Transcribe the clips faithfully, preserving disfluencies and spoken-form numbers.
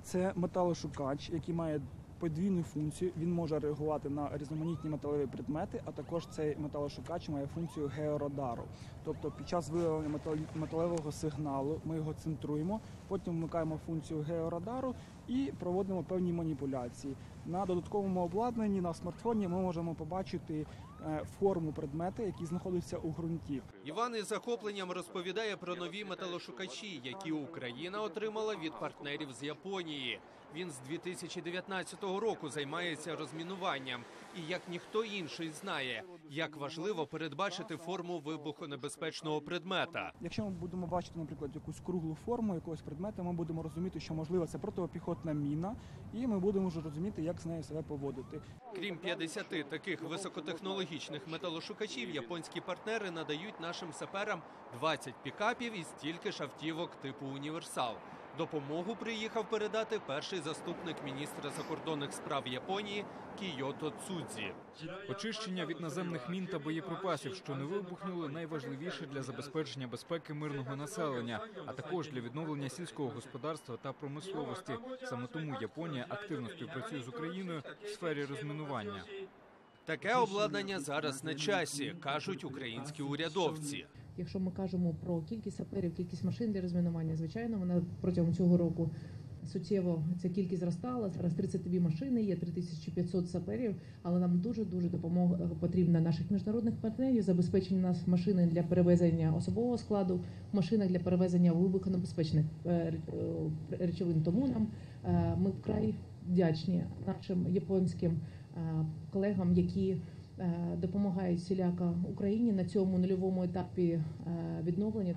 Це металошукач, який має подвійну функцію. Він може реагувати на різноманітні металеві предмети, а також цей металошукач має функцію георадару. Тобто під час виявлення металевого сигналу ми його центруємо, потім вмикаємо функцію георадару і проводимо певні маніпуляції. На додатковому обладнанні на смартфоні ми можемо побачити форму предмета, який знаходиться у ґрунті. Іван із захопленням розповідає про нові металошукачі, які Україна отримала від партнерів з Японії. Він з дві тисячі дев'ятнадцятого року займається розмінуванням. І як ніхто інший знає, як важливо передбачити форму вибухонебезпечного предмета. Якщо ми будемо бачити, наприклад, якусь круглу форму якогось предмета, ми будемо розуміти, що, можливо, це протипіхотна міна, і ми будемо вже розуміти, як з нею себе поводити. Крім п'ятдесяти таких високотехнологічних металошукачів, японські партнери надають нашим саперам двадцять пікапів і стільки ж автівок типу «Універсал». Допомогу приїхав передати перший заступник міністра закордонних справ Японії Кійото Цудзі. Очищення від наземних мін та боєприпасів, що не вибухнули, найважливіше для забезпечення безпеки мирного населення, а також для відновлення сільського господарства та промисловості. Саме тому Японія активно співпрацює з Україною в сфері розмінування. Таке обладнання зараз на часі, кажуть українські урядовці. Якщо ми кажемо про кількість саперів, кількість машин для розмінування, звичайно, вона протягом цього року суттєво ця кількість зростала. Зараз тридцять дві машини, є три тисячі п'ятсот саперів, але нам дуже-дуже допомога потрібна наших міжнародних партнерів, забезпечення нас машини для перевезення особового складу, машини для перевезення вибухонебезпечних речовин. Тому нам ми вкрай вдячні нашим японським колегам, які допомагають всіляко Україні на цьому нульовому етапі відновлення.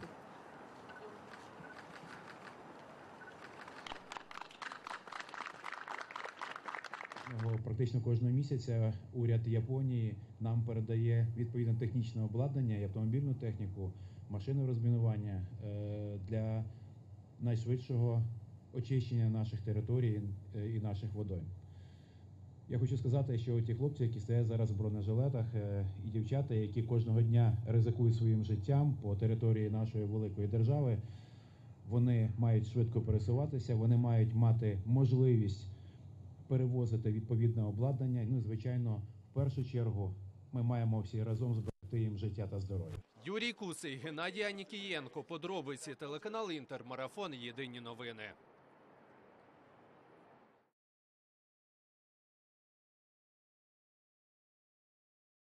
Практично кожного місяця уряд Японії нам передає відповідне технічне обладнання і автомобільну техніку, машини розмінування для найшвидшого очищення наших територій і наших водойм. Я хочу сказати, що ті хлопці, які стоять зараз в бронежилетах, і дівчата, які кожного дня ризикують своїм життям по території нашої великої держави, вони мають швидко пересуватися, вони мають мати можливість перевозити відповідне обладнання. Ну, звичайно, в першу чергу ми маємо всі разом зберегти їм життя та здоров'я. Юрій Кусий, Геннадій Анікієнко. Подробиці, телеканал «Інтер», марафон «Єдині новини».